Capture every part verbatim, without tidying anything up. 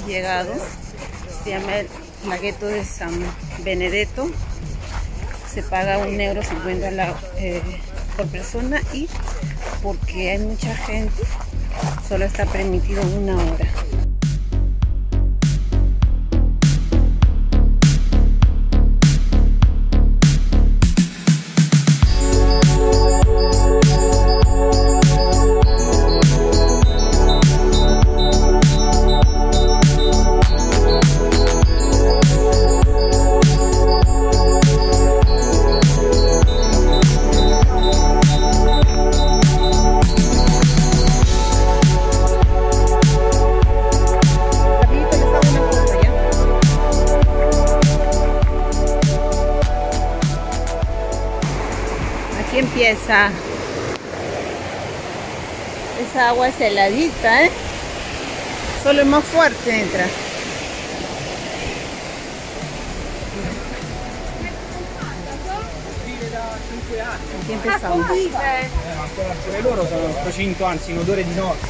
llegado. Se llama el lagueto de San Benedetto. Se paga un euro cincuenta la, eh, por persona, y porque hay mucha gente solo está permitido una hora. Aquí empieza. Esa agua es heladita, ¿eh? Solo el más fuerte entra. Aquí empezamos. Eh, ma ancora pure loro sono procinto, anzi un odore di nozze.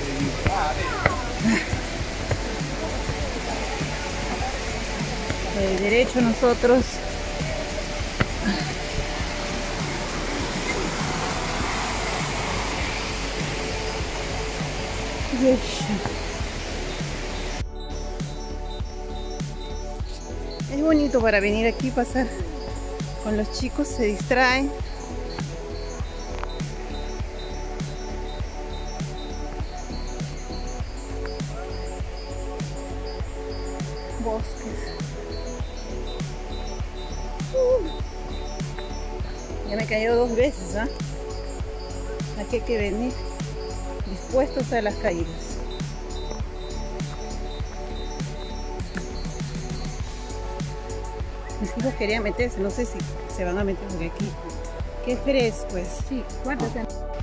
De derecho nosotros. Es bonito para venir aquí, pasar con los chicos, se distraen. Bosques. Uh, ya me he caído dos veces, ¿ah? ¿eh? Aquí hay que venir dispuestos a las caídas. Mis hijos querían meterse, no sé si se van a meter porque aquí qué fresco es. Sí, guárdate.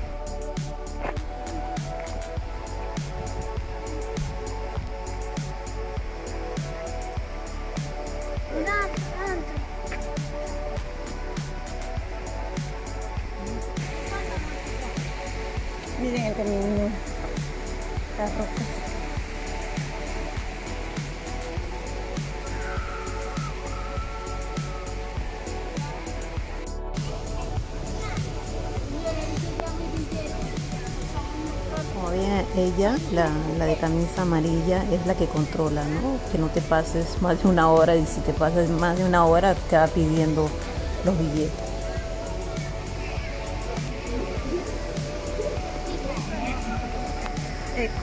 Miren el camino, las rocas. Como bien, ella, la, la de camisa amarilla, es la que controla, ¿no? Que no te pases más de una hora, y si te pasas más de una hora te va pidiendo los billetes. Ecco.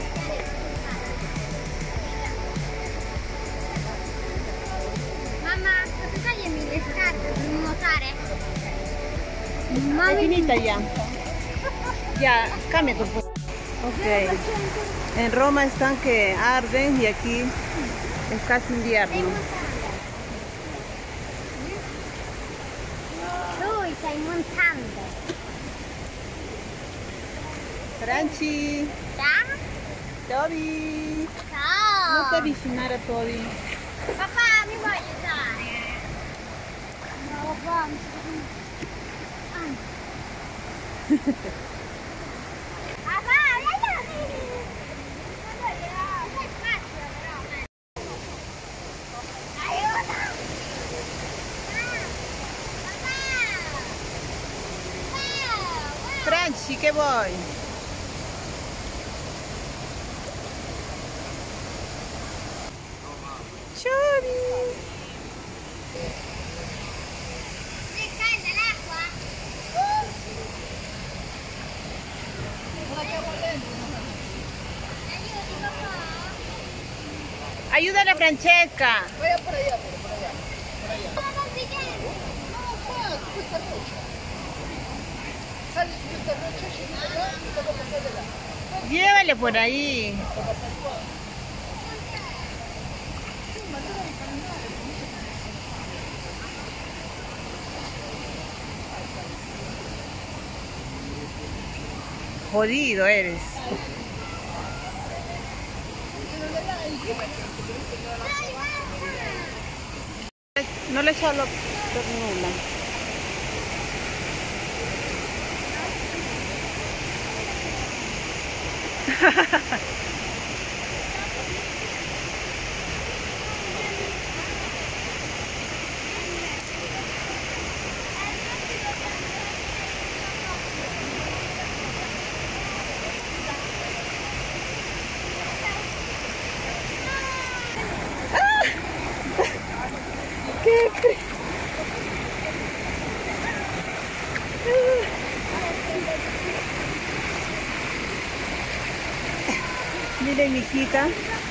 Mamma, posso togliermi le scarpe per nuotare? È finita ya. Ya, cambia tu puesto. Ok. En Roma están que arden y aquí es casi invierno. Tu stai montando. Franci, Ciao. Toby. Ciao. Non ti avvicinare a Toby. Papà, mi vuoi aiutare? No, papà. Papà, aiutami. Non spazio, però. Aiuto. Papà. Papà. Franci, che vuoi? Ciao. È calda l'acqua? Aiuti, papà. Ayúdale a Francesca. Vai por allá, por allá. Non vedere. No, qua, su questa roccia. Sali su questa roccia, scendi da là e dopo passare là. Llévale por ahí. Jodido eres. No le echo lo tornula. Miren, mi hijita.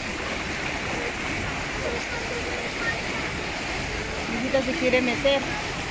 Mi hijita se quiere meter.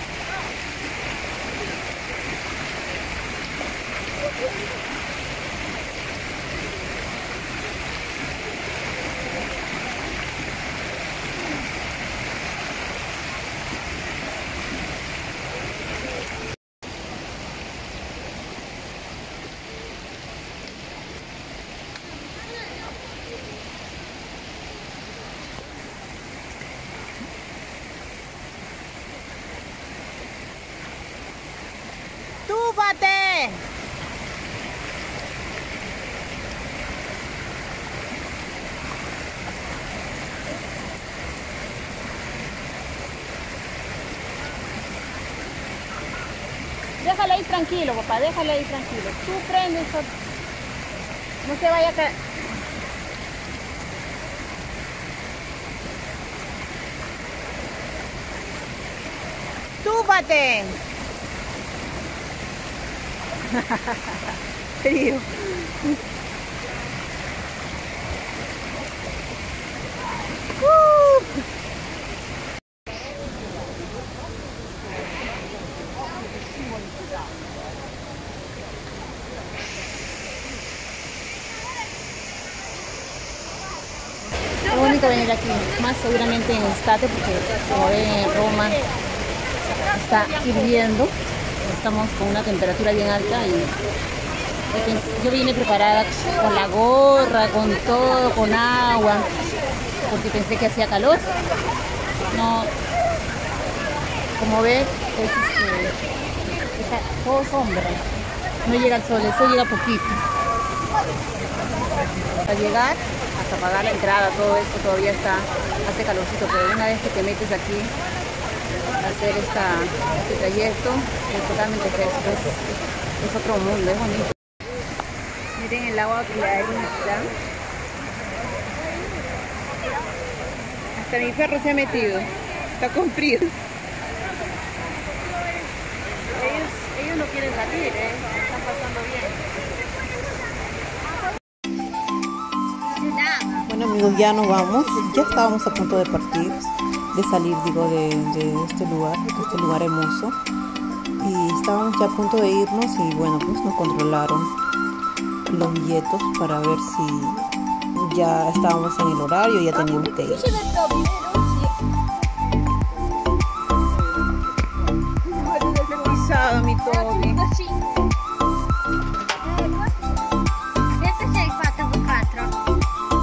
¡Túfate! Déjala ahí tranquilo, papá, déjala ahí tranquilo. Tú prende eso. No se vaya a caer. ¡Túfate! Frío. Uh. Qué bonito venir aquí, más seguramente en Estate, porque como ven en Roma está hirviendo. Estamos con una temperatura bien alta y yo vine preparada con la gorra, con todo, con agua, porque pensé que hacía calor. No, como ven, es este, es todo sombra, no llega el sol, el sol llega poquito. Al llegar, hasta pagar la entrada, todo esto todavía está, hace calorcito, pero una vez que te metes aquí hacer esta, este trayecto es totalmente fresco, es, es otro mundo, es bonito. Miren el agua clarita. Hasta mi perro se ha metido, está con frío. Ellos, ellos no quieren salir, ¿eh? Están pasando bien. Bueno amigos, ya nos vamos, ya estábamos a punto de partir. De salir, digo, de, de este lugar, de este lugar hermoso, y estábamos ya a punto de irnos y bueno, pues nos controlaron los billetes para ver si ya estábamos en el horario, ya teníamos que ir. Pisado mi Toby. Questo sei quattro per quattro.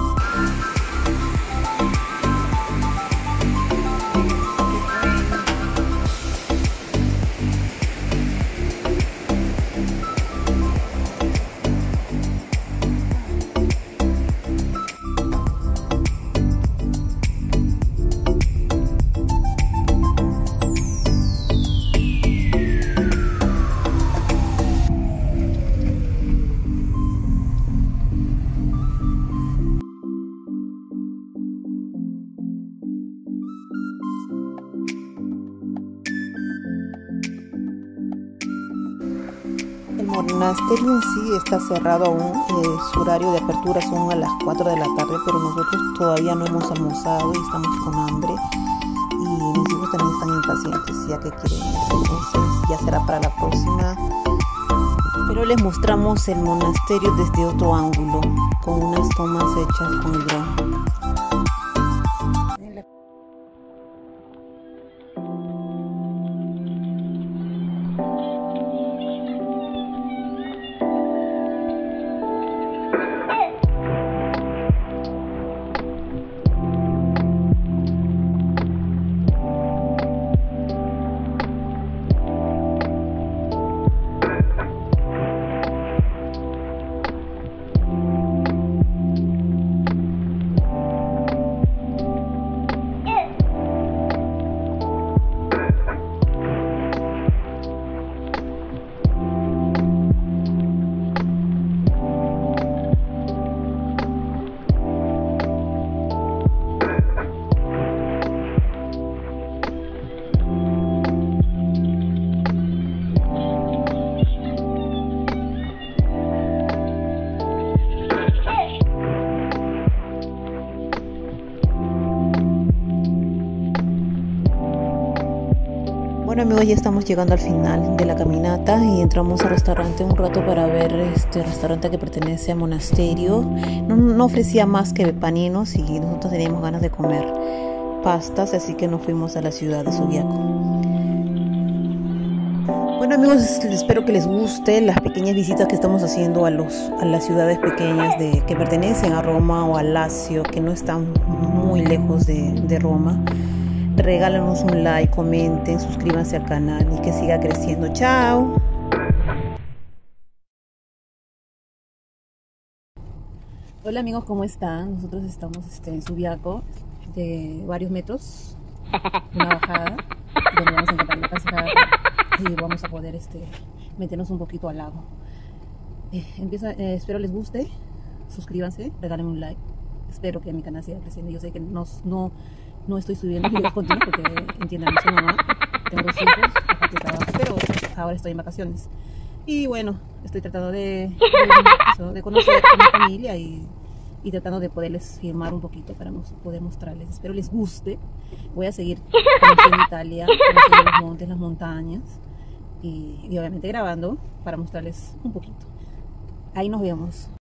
El monasterio en sí está cerrado aún, eh, su horario de apertura son a las cuatro de la tarde, pero nosotros todavía no hemos almorzado y estamos con hambre y mis hijos también están impacientes ya que quieren irse, entonces ya será para la próxima, pero les mostramos el monasterio desde otro ángulo con unas tomas hechas con el dron. amigos, ya estamos llegando al final de la caminata y entramos al restaurante un rato para ver este restaurante que pertenece al monasterio. No, no ofrecía más que paninos y nosotros teníamos ganas de comer pastas, así que nos fuimos a la ciudad de Subiaco. Bueno amigos, espero que les guste las pequeñas visitas que estamos haciendo a, los, a las ciudades pequeñas de, que pertenecen a Roma o a Lacio, que no están muy lejos de, de Roma. Regálanos un like, comenten, suscríbanse al canal y que siga creciendo. ¡Chao! Hola amigos, ¿cómo están? Nosotros estamos este, en Subiaco, de varios metros, una bajada, donde vamos a encontrar una cascada y vamos a poder este, meternos un poquito al lago. Eh, empieza, eh, espero les guste, suscríbanse, regálenme un like. Espero que mi canal siga creciendo. Yo sé que no, no, no estoy subiendo videos continuos porque entiendan, soy mamá, tengo dos hijos, aparte de trabajo, pero ahora estoy en vacaciones. Y bueno, estoy tratando de, de, de conocer a mi familia y, y tratando de poderles filmar un poquito para poder mostrarles. Espero les guste. Voy a seguir conociendo Italia, conociendo los montes, las montañas y, y obviamente grabando para mostrarles un poquito. Ahí nos vemos.